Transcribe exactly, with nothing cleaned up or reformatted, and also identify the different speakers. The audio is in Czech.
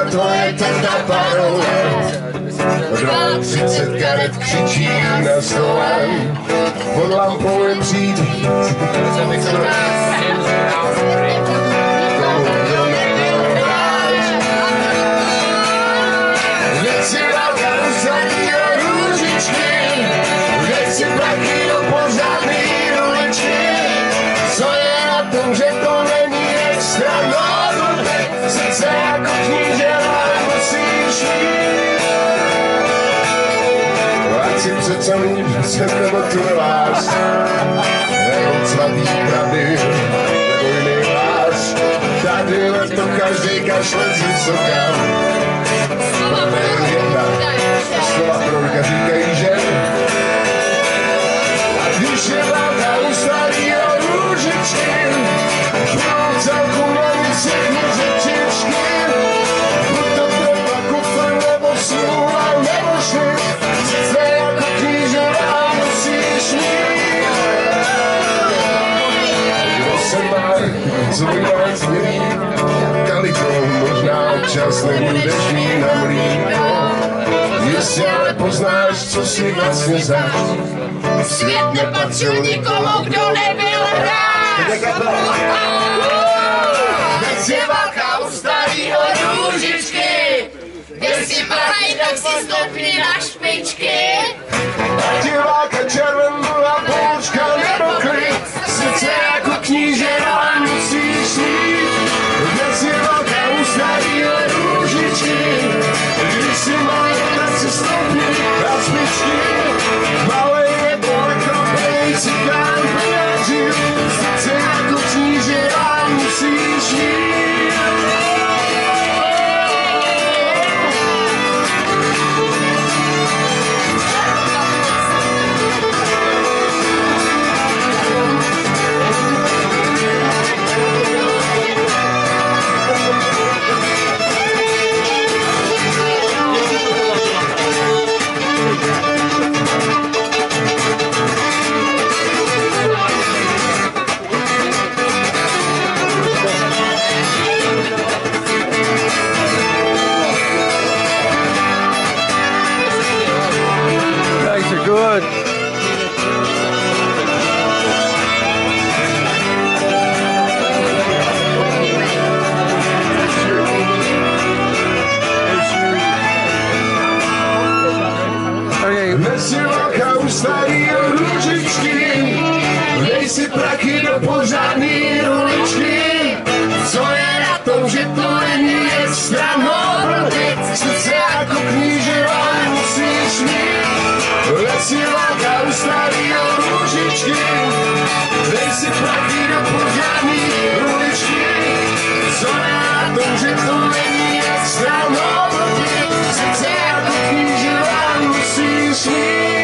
Speaker 1: tvoje teta paruje. Třicet karet křičí na stole, pod lampou je přídí. Teď si válka usadí do růžičky, teď si praky do pořádný ruličky. Co je na tom, že to není extra nový, sice jako kníže, ale musíš mít. Ať si přece líp, před nebo tu váš, nebo svatý pravdy, nebo jiný váš. Tady na to každý kašle z vysoká. Pavel jedna, slova trojka říkají, že a když je vláda ustalí o růžičky, budou celku na ní všechny řečičky. Buď to treba kufr, nebo smůla, nebo šli, sice jako knížová musíš mít. Kdo se má, co by nás neví, kalikou možná občas nebudeš mít na mlýko. Jestli ale poznáš, co si vlastně zač, svět nepatřil nikomu, kdo nebyl hráč. Teď si válka u starýho růžičky, kde si praví, tak si stopni na špičky. Ať je válka červená poučka nebo klid, sice jako kníže, ale musíš mít. Kde si válka u starýho růžičky, když si malý, tak si stopni na špičky. Malej nebo lekropej, cikán peněžil, sice jako kníže, ale musíš mít.
Speaker 2: Good. Okay.
Speaker 1: Dnes je válka u starýho růžičky, dej si praky do pořádný ruličky. Co je na tom, že to není extra nový, sice jako kníže, ale musíš mít. Dnes si válka u starýho růžičky, dej si praky do pořádný ruličky. Co je na tom, že to není extra nový, sice jako kníže, ale musíš mít.